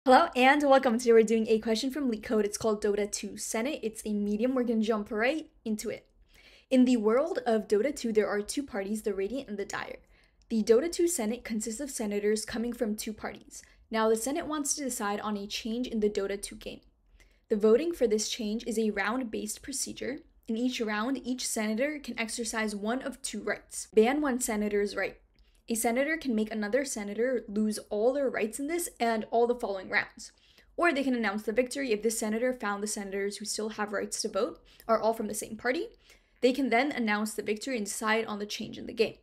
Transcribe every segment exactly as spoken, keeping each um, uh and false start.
Hello and welcome. Today we're doing a question from LeetCode. It's called Dota two Senate. It's a medium. We're going to jump right into it. In the world of Dota two, there are two parties, the Radiant and the Dire. The Dota two Senate consists of senators coming from two parties. Now the Senate wants to decide on a change in the Dota two game. The voting for this change is a round-based procedure. In each round, each senator can exercise one of two rights. Ban one senator's right. A senator can make another senator lose all their rights in this and all the following rounds. Or they can announce the victory if this senator found the senators who still have rights to vote are all from the same party. They can then announce the victory and decide on the change in the game.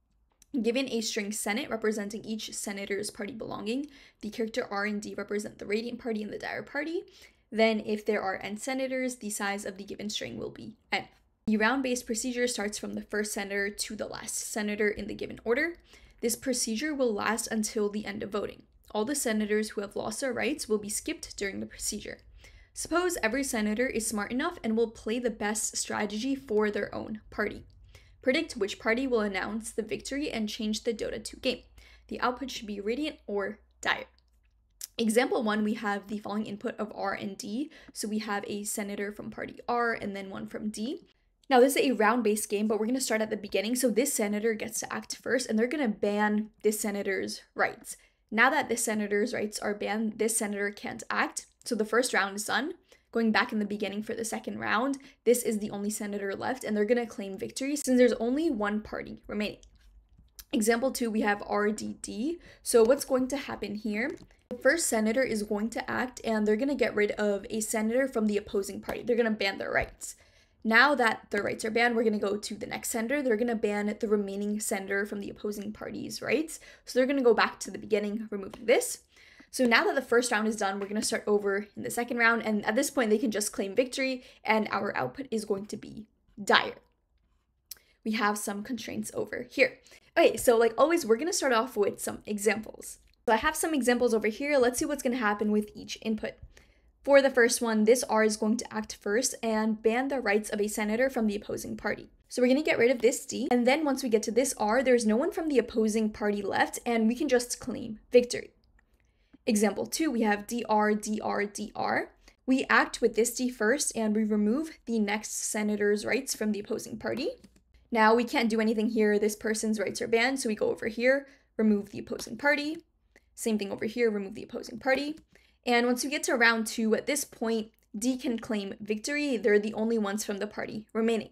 Given a string Senate representing each senator's party belonging, the character R and D represent the Radiant party and the Dire party. Then if there are n senators, the size of the given string will be n. The round-based procedure starts from the first senator to the last senator in the given order. This procedure will last until the end of voting. All the senators who have lost their rights will be skipped during the procedure. Suppose every senator is smart enough and will play the best strategy for their own party. Predict which party will announce the victory and change the Dota two game. The output should be Radiant or Dire. Example one, we have the following input of R and D. So we have a senator from party R and then one from D. Now, this is a round-based game, but we're going to start at the beginning. So this senator gets to act first, and they're going to ban this senator's rights. Now that this senator's rights are banned, this senator can't act. So the first round is done. Going back in the beginning for the second round, this is the only senator left, and they're going to claim victory since there's only one party remaining. Example two, we have R D D. So what's going to happen here? The first senator is going to act, and they're going to get rid of a senator from the opposing party. They're going to ban their rights. Now that their rights are banned, we're going to go to the next senator. They're going to ban the remaining senator from the opposing party's rights. So they're going to go back to the beginning, removing this. So now that the first round is done, we're going to start over in the second round. And at this point, they can just claim victory, and our output is going to be Dire. We have some constraints over here. Okay, so like always, we're going to start off with some examples. So I have some examples over here. Let's see what's going to happen with each input. For the first one, this R is going to act first and ban the rights of a senator from the opposing party. So we're going to get rid of this D, and then once we get to this R, there's no one from the opposing party left, and we can just claim victory. Example two, we have D R, D R, D R. We act with this D first, and we remove the next senator's rights from the opposing party. Now we can't do anything here. This person's rights are banned, so we go over here, remove the opposing party. Same thing over here, remove the opposing party. And once we get to round two, at this point, D can claim victory. They're the only ones from the party remaining.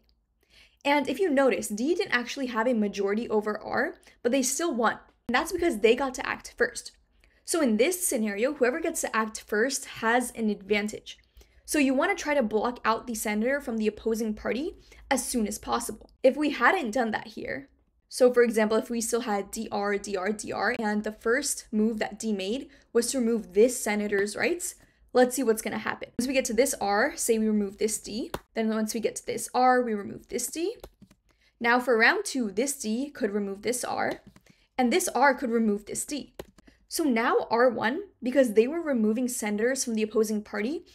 And if you notice, D didn't actually have a majority over R, but they still won. And that's because they got to act first. So in this scenario, whoever gets to act first has an advantage. So you want to try to block out the senator from the opposing party as soon as possible. If we hadn't done that here, so for example, if we still had D R, D R, D R, and the first move that D made was to remove this senator's rights, let's see what's going to happen. Once we get to this R, say we remove this D. Then once we get to this R, we remove this D. Now for round two, this D could remove this R, and this R could remove this D. So now R won because they were removing senators from the opposing party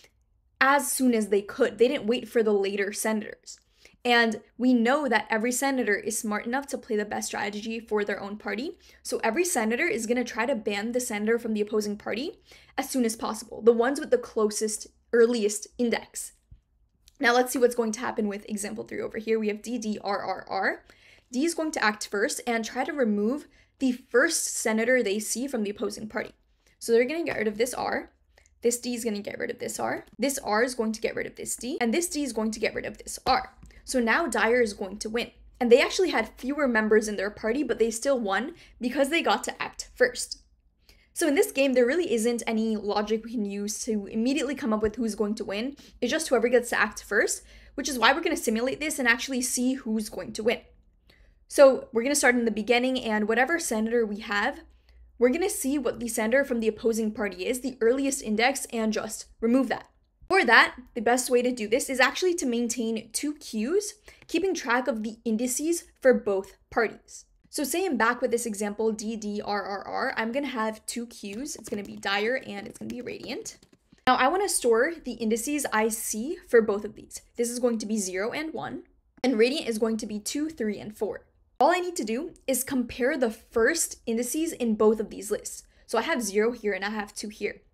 as soon as they could. They didn't wait for the later senators. And we know that every senator is smart enough to play the best strategy for their own party. So every senator is going to try to ban the senator from the opposing party as soon as possible. The ones with the closest, earliest index. Now let's see what's going to happen with example three over here. We have D, D, R, R, R. D is going to act first and try to remove the first senator they see from the opposing party. So they're going to get rid of this R. This D is going to get rid of this R. This R is going to get rid of this D. And this D is going to get rid of this R. So now Dire is going to win. And they actually had fewer members in their party, but they still won because they got to act first. So in this game, there really isn't any logic we can use to immediately come up with who's going to win. It's just whoever gets to act first, which is why we're going to simulate this and actually see who's going to win. So we're going to start in the beginning, and whatever senator we have, we're going to see what the senator from the opposing party is, the earliest index, and just remove that. For that, the best way to do this is actually to maintain two queues, keeping track of the indices for both parties. So say I'm back with this example, D, D, R, R, R, I'm going to have two queues. It's going to be Dire and it's going to be Radiant. Now I want to store the indices I see for both of these. This is going to be zero and one, and Radiant is going to be two, three, and four. All I need to do is compare the first indices in both of these lists. So I have zero here and I have two here.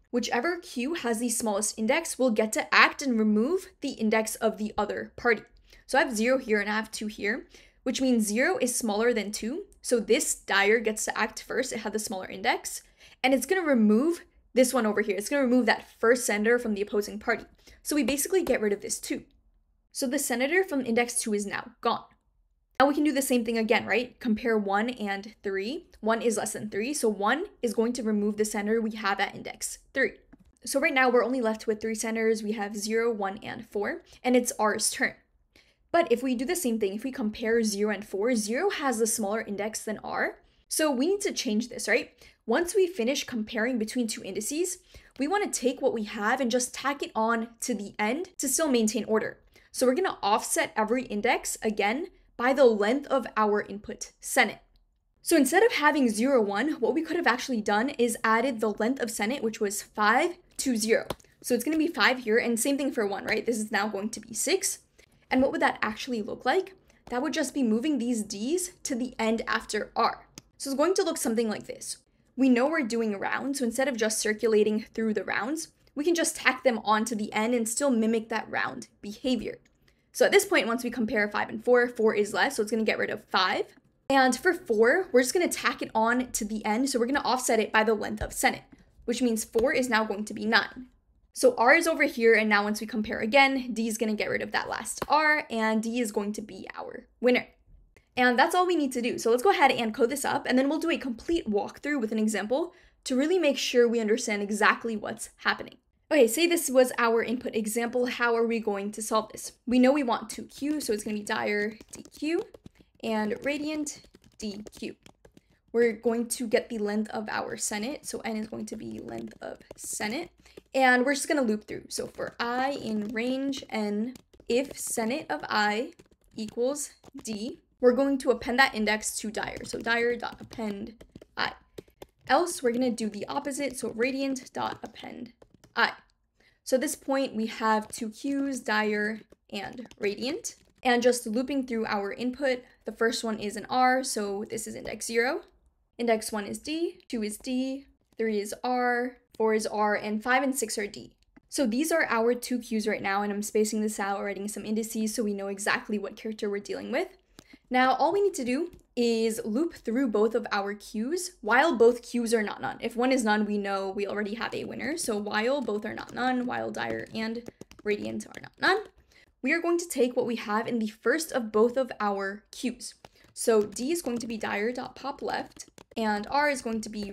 Whichever queue has the smallest index will get to act and remove the index of the other party. So I have zero here and I have two here, which means zero is smaller than two. So this dire gets to act first. It had the smaller index, and it's going to remove this one over here. It's going to remove that first senator from the opposing party. So we basically get rid of this two. So the senator from index two is now gone. Now we can do the same thing again, right? Compare one and three. one is less than three, so one is going to remove the senator we have at index three. So right now we're only left with three senators. We have zero, one, and four, and it's R's turn. But if we do the same thing, if we compare zero and four, zero has the smaller index than R. So we need to change this, right? Once we finish comparing between two indices, we want to take what we have and just tack it on to the end to still maintain order. So we're going to offset every index again by the length of our input Senate. So instead of having zero, one, what we could have actually done is added the length of Senate, which was five to zero. So it's going to be five here, and same thing for one, right? This is now going to be six. And what would that actually look like? That would just be moving these D's to the end after R. So it's going to look something like this. We know we're doing a round, so instead of just circulating through the rounds, we can just tack them on to the end and still mimic that round behavior. So at this point, once we compare five and four, four is less, so it's going to get rid of five. And for four, we're just going to tack it on to the end, so we're going to offset it by the length of Senate, which means four is now going to be nine. So R is over here, and now once we compare again, D is going to get rid of that last R, and D is going to be our winner. And that's all we need to do. So let's go ahead and code this up, and then we'll do a complete walkthrough with an example to really make sure we understand exactly what's happening. Okay, say this was our input example. How are we going to solve this? We know we want two Q, so it's going to be dire D Q and radiant D Q. We're going to get the length of our Senate, so N is going to be length of Senate, and we're just going to loop through. So for I in range N, if Senate of I equals D, we're going to append that index to dire. So dire dot append I. Else, we're going to do the opposite, so radiant dot append I. So at this point, we have two Q's, dire and radiant. And just looping through our input, the first one is an R, so this is index zero. Index one is D, two is D, three is R, four is R, and five and six are D. So these are our two Q's right now, and I'm spacing this out, writing some indices so we know exactly what character we're dealing with. Now, all we need to do is loop through both of our Q's while both Q's are not none. If one is none, we know we already have a winner. So while both are not none, while dire and radiant are not none, we are going to take what we have in the first of both of our Q's. So D is going to be dire.pop left, and R is going to be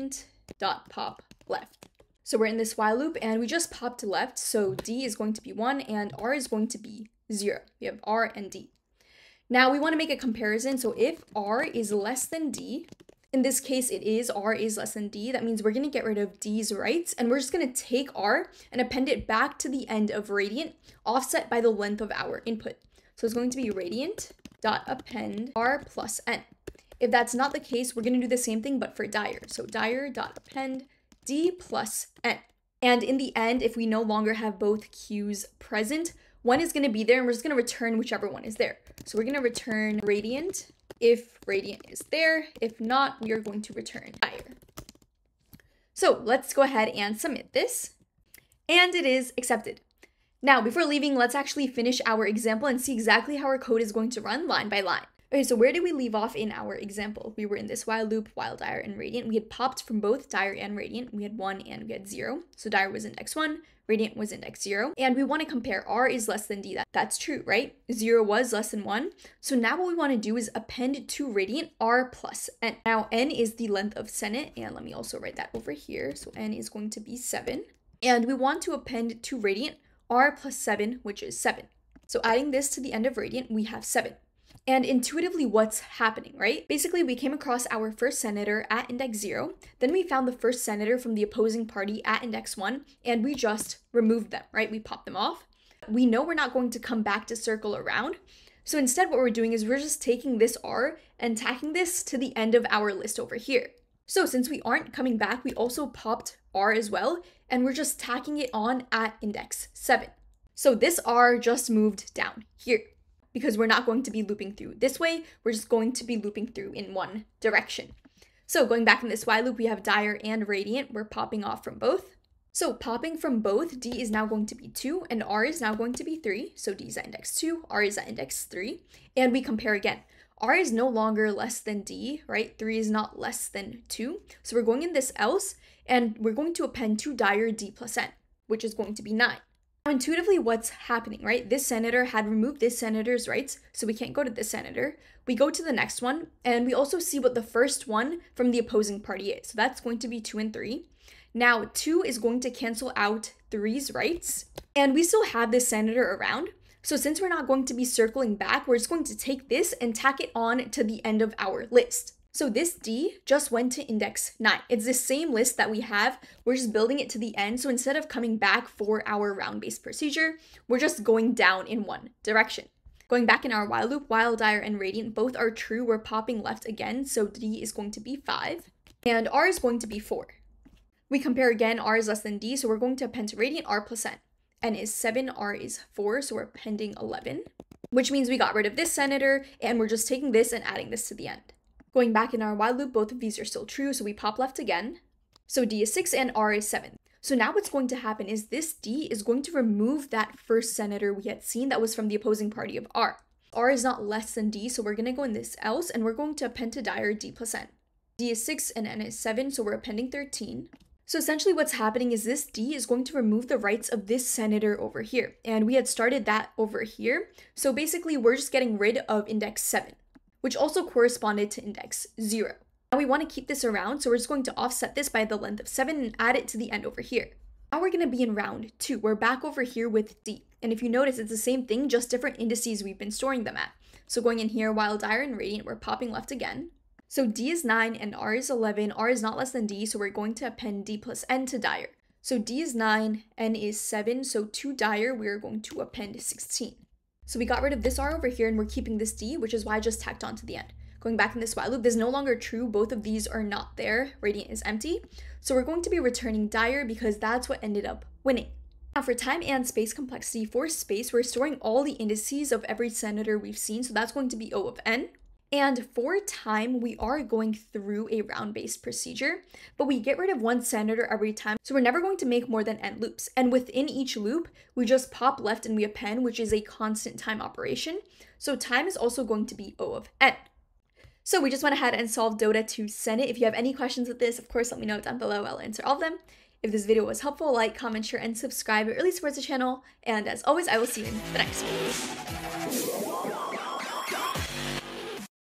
radiant.pop left. So we're in this while loop, and we just popped left, so D is going to be one, and R is going to be zero. We have R and D. Now we want to make a comparison, so if R is less than D, in this case it is, R is less than D, that means we're going to get rid of D's rights, and we're just going to take R and append it back to the end of radiant, offset by the length of our input. So it's going to be radiant.append R plus N. If that's not the case, we're going to do the same thing, but for dire. So dire.append D plus N. And in the end, if we no longer have both Q's present, one is going to be there, and we're just going to return whichever one is there. So we're going to return radiant if radiant is there. If not, we are going to return dire. So let's go ahead and submit this. And it is accepted. Now, before leaving, let's actually finish our example and see exactly how our code is going to run line by line. Okay, so where did we leave off in our example? We were in this while loop, while dire and radiant. We had popped from both dire and radiant. We had one and we had zero. So dire was index one, radiant was index zero. And we want to compare R is less than D. That, that's true, right? Zero was less than one. So now what we want to do is append to radiant R plus N. Now N is the length of Senate. And let me also write that over here. So N is going to be seven. And we want to append to radiant R plus seven, which is seven. So adding this to the end of radiant, we have seven. And intuitively, what's happening, right? Basically, we came across our first senator at index zero. Then we found the first senator from the opposing party at index one, and we just removed them, right? We popped them off. We know we're not going to come back to circle around. So instead, what we're doing is we're just taking this R and tacking this to the end of our list over here. So since we aren't coming back, we also popped R as well, and we're just tacking it on at index seven. So this R just moved down here, because we're not going to be looping through this way, we're just going to be looping through in one direction. So going back in this while loop, we have dire and radiant, we're popping off from both. So popping from both, D is now going to be two and R is now going to be three. So D is at index two, R is at index three. And we compare again. R is no longer less than D, right? three is not less than two. So we're going in this else, and we're going to append to dire D plus N, which is going to be nine. Now, intuitively, what's happening, right? This senator had removed this senator's rights, so we can't go to this senator. We go to the next one, and we also see what the first one from the opposing party is. So that's going to be two and three. Now, two is going to cancel out three's rights, and we still have this senator around. So since we're not going to be circling back, we're just going to take this and tack it on to the end of our list. So this D just went to index nine. It's the same list that we have. We're just building it to the end. So instead of coming back for our round-based procedure, we're just going down in one direction. Going back in our while loop, while dire and radiant both are true, we're popping left again. So D is going to be five and R is going to be four. We compare again, R is less than D, so we're going to append to radiant R plus N. N is seven, R is four, so we're appending eleven, which means we got rid of this senator and we're just taking this and adding this to the end. Going back in our while loop, both of these are still true, so we pop left again. So D is six and R is seven. So now what's going to happen is this D is going to remove that first senator we had seen that was from the opposing party of R. R is not less than D, so we're going to go in this else, and we're going to append to dire D plus N. D is six and N is seven, so we're appending thirteen. So essentially what's happening is this D is going to remove the rights of this senator over here. And we had started that over here. So basically we're just getting rid of index seven, which also corresponded to index zero. Now we want to keep this around, so we're just going to offset this by the length of seven and add it to the end over here. Now we're going to be in round two. We're back over here with D. And if you notice, it's the same thing, just different indices we've been storing them at. So going in here, while dire and radiant, we're popping left again. So D is nine and R is eleven. R is not less than D, so we're going to append D plus N to dire. So D is nine, N is seven, so to dire, we're going to append sixteen. So we got rid of this R over here, and we're keeping this D, which is why I just tacked on to the end. Going back in this while loop, this is no longer true. Both of these are not there. Radiant is empty. So we're going to be returning dire because that's what ended up winning. Now for time and space complexity, for space, we're storing all the indices of every senator we've seen, so that's going to be O of N. And for time, we are going through a round-based procedure, but we get rid of one senator every time. So we're never going to make more than N loops. And within each loop, we just pop left and we append, which is a constant time operation. So time is also going to be O of N. So we just went ahead and solved Dota two Senate. If you have any questions with this, of course, let me know down below. I'll answer all of them. If this video was helpful, like, comment, share, and subscribe. It really supports the channel. And as always, I will see you in the next video.